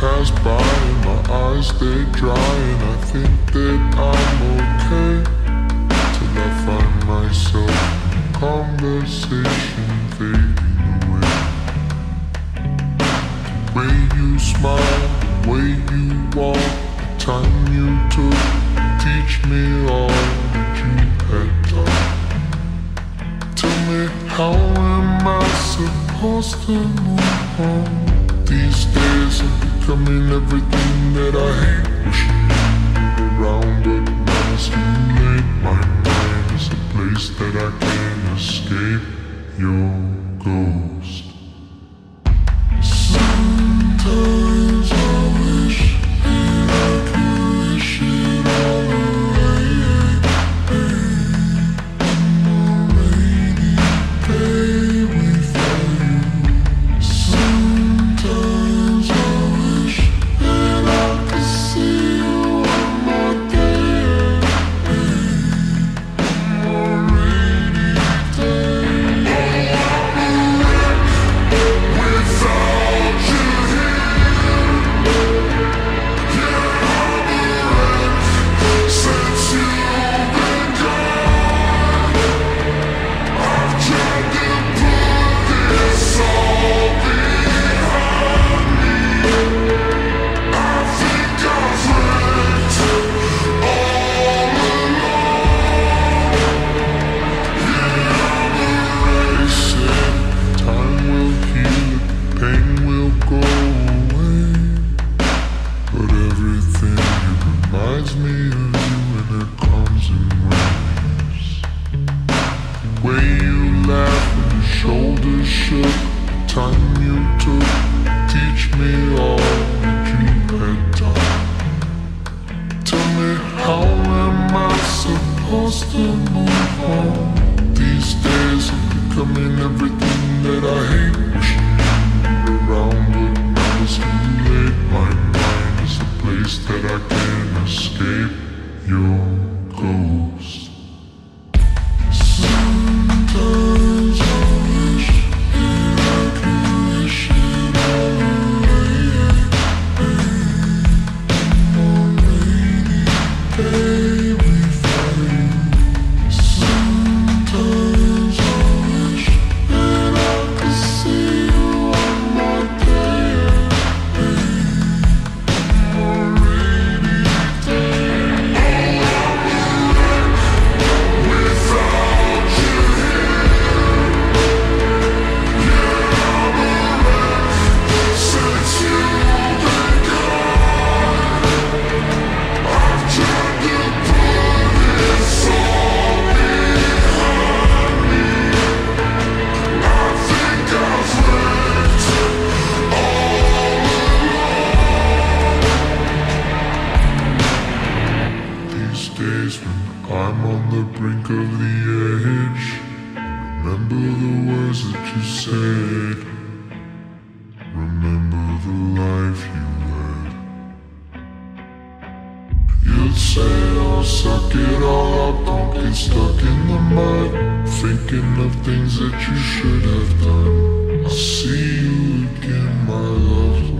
pass by and my eyes they dry, and I think that I'm okay till I find myself in conversation fading away. The way you smile, the way you walk, the time you took to teach me all that you had taught. Tell me, how am I supposed to move on? These days I'm becoming everything that I hate. Wishing you were around, but now it's too late. My mind is a place that I can't escape your ghost. Sometimes I wish that I could wish it all away. On a rainy day without you. Sometimes I wish that I could see you one more day. On a rainy day without you here. Yeah, I'm a wreck since you've been gone. I've tried to put this all behind me. I think I've wrecked all along. Yeah, I'm a wreck. Said time will heal it, pain will go away, but everything it reminds me of you, and it comes in waves. The way you laugh and your shoulders shook, the time you took to teach me all that you had taught. Tell me, how am I supposed to move on? These days I'm becoming everything that I hate. Wishing you were around, but now it's too late. My mind is a place that I can't escape your ghost. Sometimes I wish that I could wish it all away. On a rainy day without you. Sometimes I wish that I could see you one more day. On a rainy day without you here. Yeah, I'm a wreck since you've been gone. I've tried to put this all behind me. I think I've wrecked all along. These days when I'm on the brink of the edge, remember the words that you said. Remember the life you led. You'd say, oh, suck it all up, don't get stuck in the mud, thinking of things that you should have done. I'll see you again, my love.